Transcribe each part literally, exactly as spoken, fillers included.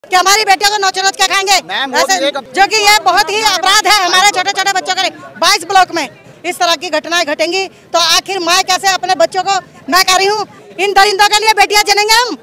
कि हमारी बेटियों को नोच नोच के खाएंगे, ऐसे जो कि ये बहुत ही अपराध है हमारे छोटे छोटे बच्चों के लिए। बाईस ब्लॉक में इस तरह की घटनाएं घटेंगी तो आखिर मैं कैसे अपने बच्चों को, मैं कह रही हूँ इन दरिंदों के लिए बेटियां जनेंगे हम।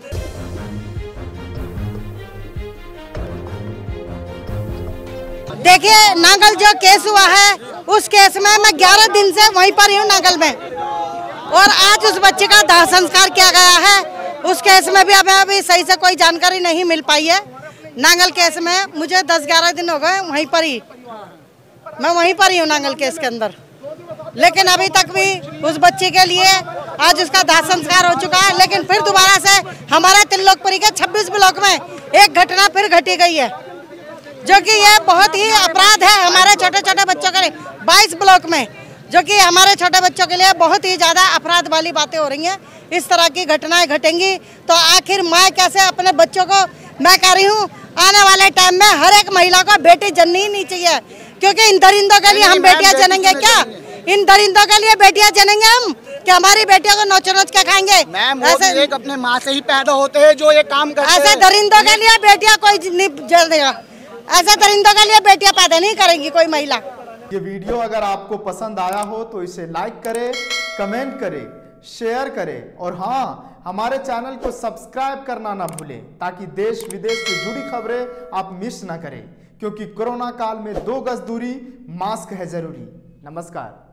देखिए नांगल जो केस हुआ है उस केस में मैं ग्यारह दिन से वहीं पर ही हूँ नांगल में, और आज उस बच्चे का दाह संस्कार किया गया है। उस केस में भी हमें अभी सही से कोई जानकारी नहीं मिल पाई है। नांगल केस में मुझे दस ग्यारह दिन हो गए, वहीं पर ही मैं वहीं पर ही हूँ नांगल केस के अंदर, लेकिन अभी तक भी उस बच्चे के लिए आज उसका दाह संस्कार हो चुका है। लेकिन फिर दोबारा से हमारे त्रिलोकपुरी के छब्बीस ब्लॉक में एक घटना फिर घटी गई है, जो कि ये बहुत ही अपराध है हमारे छोटे छोटे बच्चों के लिए। बाईस ब्लॉक में जो कि हमारे छोटे बच्चों के लिए बहुत ही ज़्यादा अपराध वाली बातें हो रही हैं। इस तरह की घटनाएं घटेंगी तो आखिर मैं कैसे अपने बच्चों को, मैं कह रही हूँ आने वाले टाइम में हर एक महिला को बेटी जननी ही नहीं चाहिए, क्योंकि इन दरिंदों के लिए हम बेटियां जनेंगे क्या? इन दरिंदों के लिए बेटियां जनेंगे हम कि हमारी बेटियों को नोच नोच के खाएंगे? ऐसे एक अपने माँ से ही पैदा होते हैं जो ये काम करते हैं। ऐसे दरिंदों के लिए बेटियां कोई नहीं जल देगा, ऐसे दरिंदों के लिए बेटियां पैदा नहीं करेंगी कोई महिला। ये वीडियो अगर आपको पसंद आया हो तो इसे लाइक करें, कमेंट करें, शेयर करें और हाँ, हमारे चैनल को सब्सक्राइब करना ना भूलें ताकि देश विदेश से जुड़ी खबरें आप मिस ना करें, क्योंकि कोरोना काल में दो गज दूरी, मास्क है जरूरी। नमस्कार।